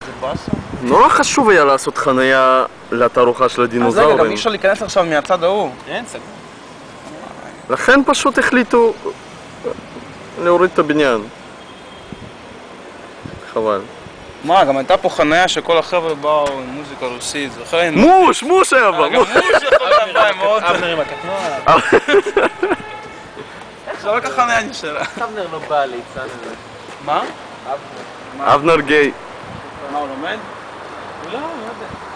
זה באסה. נורא חשוב היה לעשות חניה לתערוכה של אז הדינוזאורים. רגע, גם אי אפשר להיכנס עכשיו מהצד ההוא. אין, סגור. לכן פשוט החליטו להוריד את הבניין. חבל. מה, גם הייתה פה חניה שכל החבר'ה באו עם מוזיקה רוסית, זוכר? מוש היה בה! גם מוש יכול לבוא עם אוטו. אבנר עם הקטנוע. עכשיו רק החניה נשארה. אבנר לא בא ליצן הזה. מה? אבנר גיי. מה, הוא לומד? לא, לא יודע.